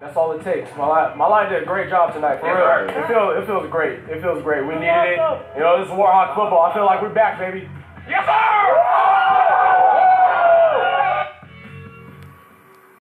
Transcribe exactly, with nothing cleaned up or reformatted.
That's all it takes. My line, my line did a great job tonight, for real. It feels, it feels great. It feels great. We needed it. You know, this is Warhawk football. I feel like we're back, baby. Yes, sir!